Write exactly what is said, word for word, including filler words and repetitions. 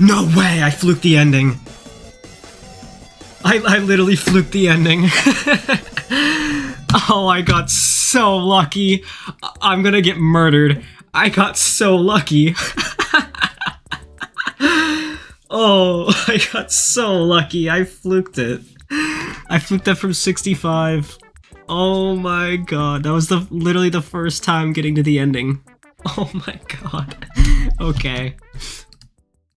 No way! I fluked the ending. I, I literally fluked the ending. Oh, I got so lucky. I'm gonna get murdered. I got so lucky. Oh, I got so lucky. I fluked it. I fluked that from sixty-five. Oh my god. That was the literally the first time getting to the ending. Oh my god. Okay.